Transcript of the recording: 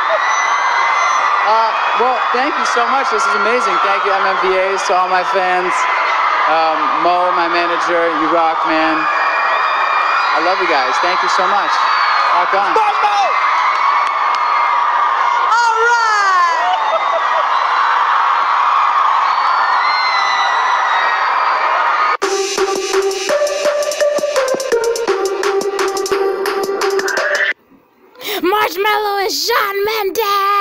Well, thank you so much. This is amazing. Thank you, MMVAs, to all my fans. Mo, my manager, you rock, man. I love you guys. Thank you so much. Rock on. Marshmallow! All right! Marshmallow and Shawn Mendes!